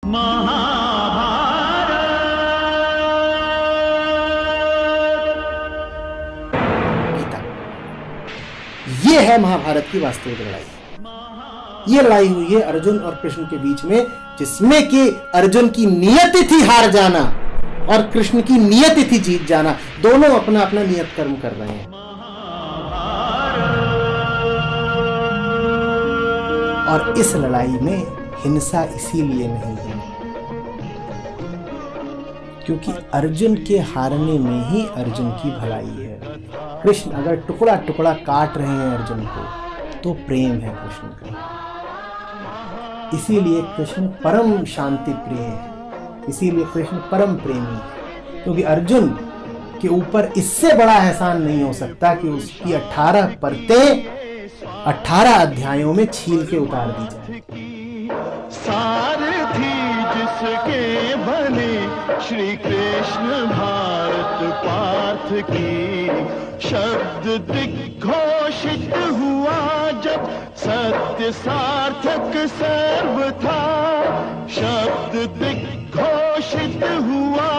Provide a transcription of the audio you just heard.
गीता, ये है महाभारत की वास्तविक लड़ाई। ये लड़ाई हुई है अर्जुन और कृष्ण के बीच में, जिसमें कि अर्जुन की नियति थी हार जाना और कृष्ण की नियति थी जीत जाना। दोनों अपना अपना नियत कर्म कर रहे हैं। और इस लड़ाई में हिंसा इसीलिए नहीं है क्योंकि अर्जुन के हारने में ही अर्जुन की भलाई है। कृष्ण अगर टुकड़ा टुकड़ा काट रहे हैं अर्जुन को, तो प्रेम है कृष्ण का। इसीलिए कृष्ण परम शांति प्रिय है, इसीलिए कृष्ण परम प्रेमी है। क्योंकि अर्जुन के ऊपर इससे बड़ा एहसान नहीं हो सकता कि उसकी 18 परतें 18 अध्यायों में छील के उतार दी जाए। सारथी जिसके बने श्री कृष्ण भारत पार्थ की, शब्द दिग्घोषित हुआ जब सत्य सार्थक सर्व था। शब्द दिग्घोषित हुआ